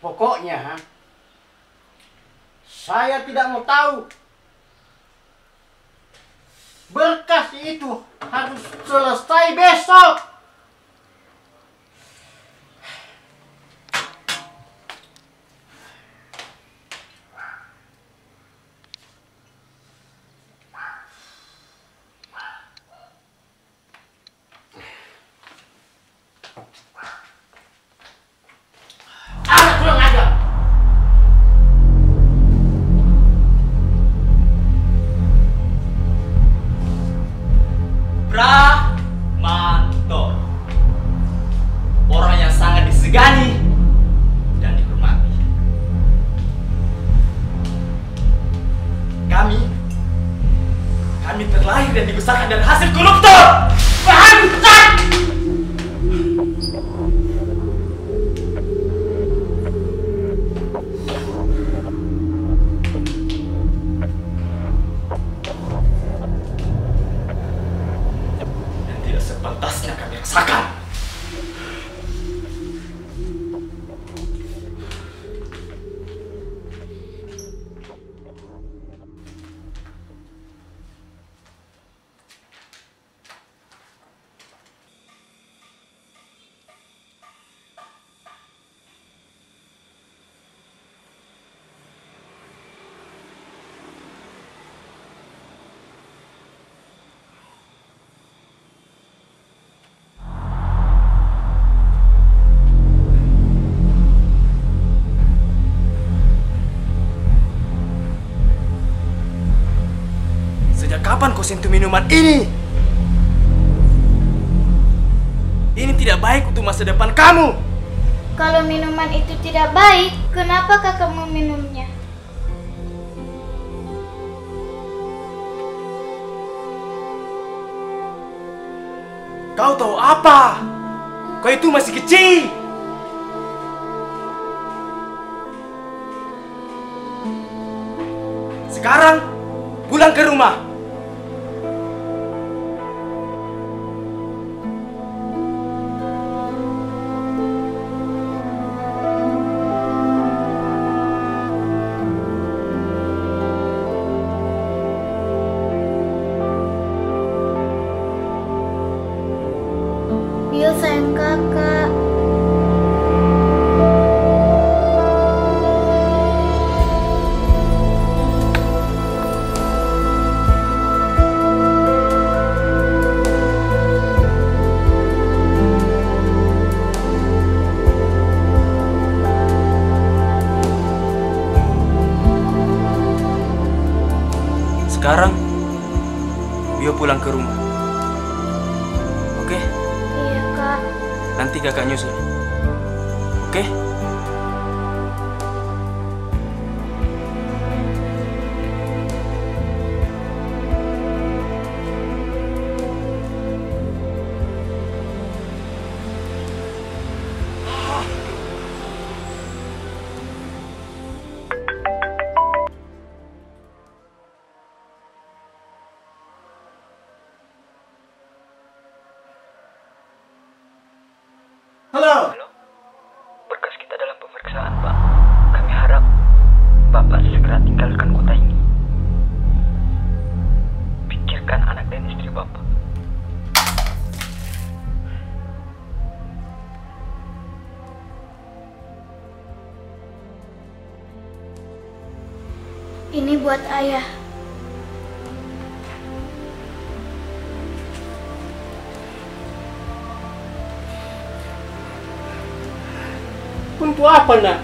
Pokoknya saya tidak mau tahu. Berkas itu harus selesai besok. Pramanto, orang yang sangat disegani dan dihormati. Kami terlahir dan dibesarkan dari hasil koruptor. Bangsat! Sepantasnya kami rasakan. Sejak kapan kau sentuh minuman ini? Ini tidak baik untuk masa depan kamu. Kalau minuman itu tidak baik, kenapa kakak meminumnya? Kau tahu apa? Kau itu masih kecil. Sekarang pulang ke rumah. Bio sayang kakak. Sekarang Bio pulang ke rumah. Oke? Iya kak. Nanti kakak nyusul. Oke? Halo. Halo, berkas kita dalam pemeriksaan, Pak. Kami harap Bapak segera tinggalkan kota ini. Pikirkan anak dan istri Bapak. Ini buat ayah. Untuk apa, nak?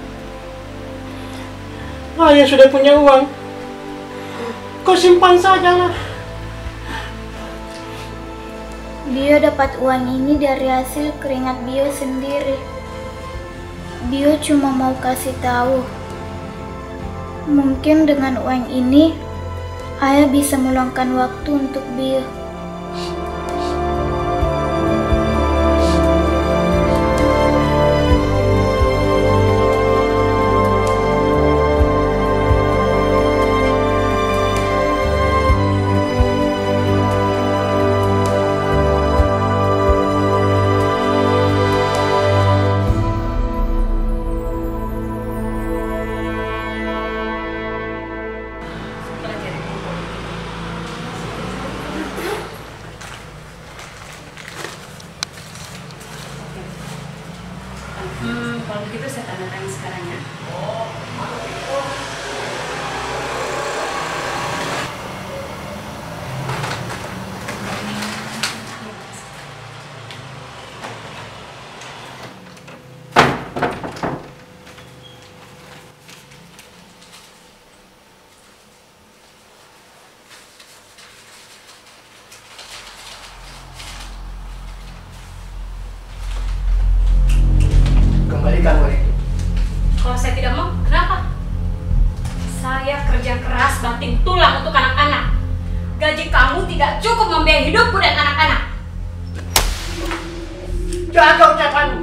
Ayah sudah punya uang. Kau simpan sajalah. Bio dapat uang ini dari hasil keringat Bio sendiri. Bio cuma mau kasih tahu. Mungkin dengan uang ini, ayah bisa meluangkan waktu untuk Bio. Kalau begitu saya tanda tangan sekarang ya. Kembalikan uang itu. Kalau saya tidak mau, kenapa? Saya kerja keras banting tulang untuk anak-anak. Gaji kamu tidak cukup membiayai hidupku dan anak-anak. Jaga ucapanmu.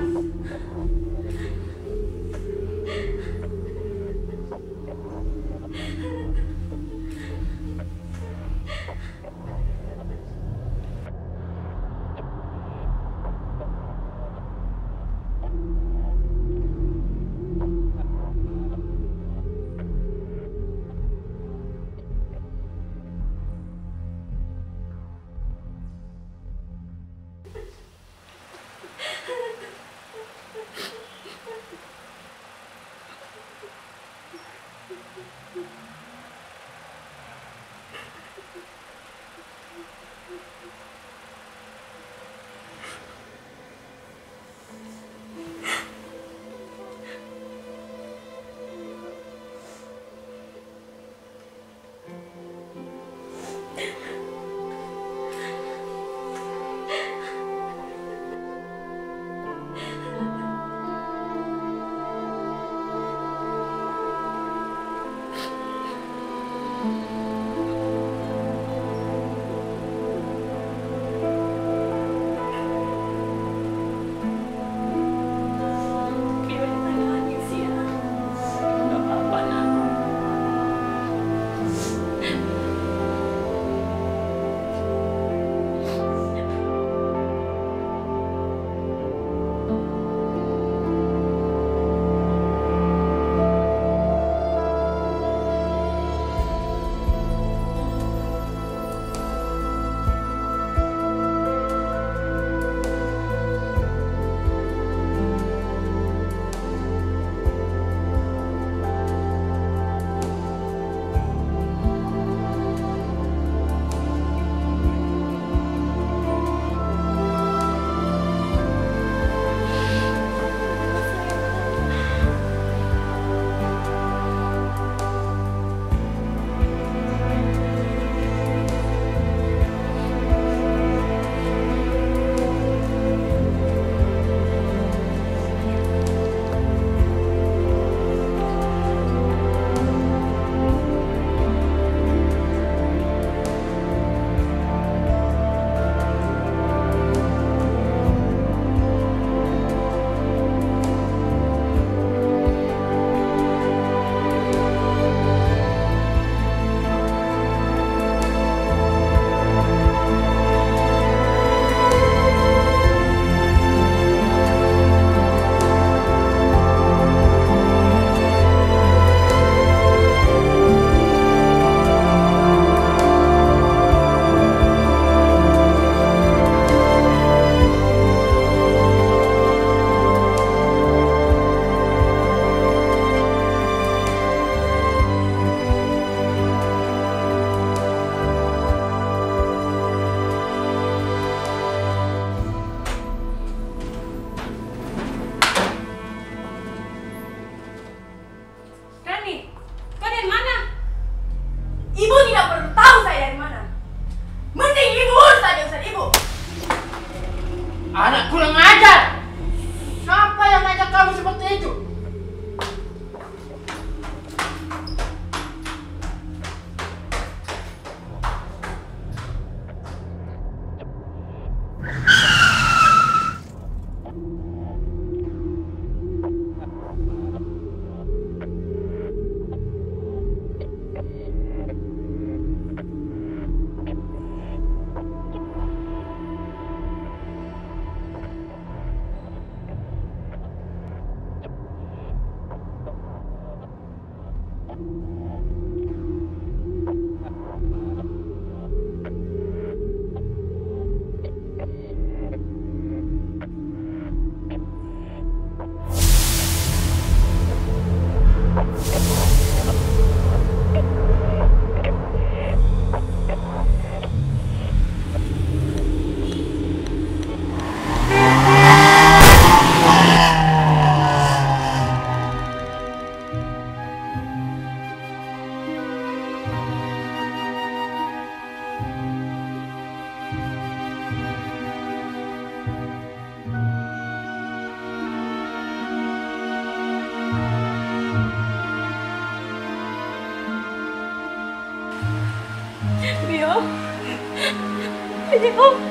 Bio.